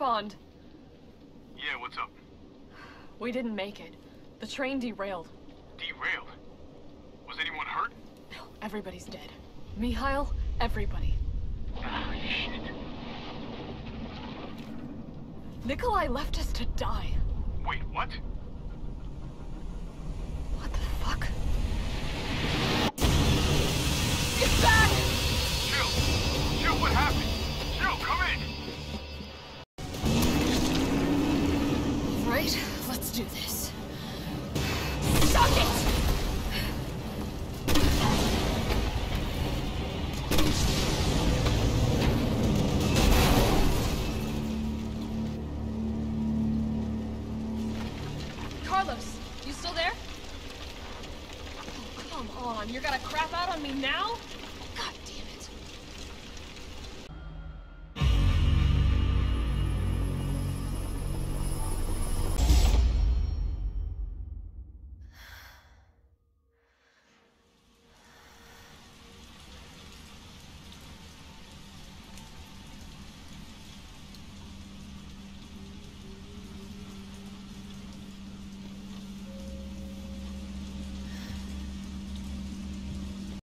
respond. Yeah, what's up? We didn't make it. The train derailed. Derailed? Was anyone hurt? No, everybody's dead. Mikhail, everybody. Ah, shit. Nikolai left us to die. Wait, what? What the fuck? Get back! Jill! Jill, what happened? Jill, come in! Right, let's do this. Suck it! Carlos, you still there? Oh, come on, you're gonna crap out on me now?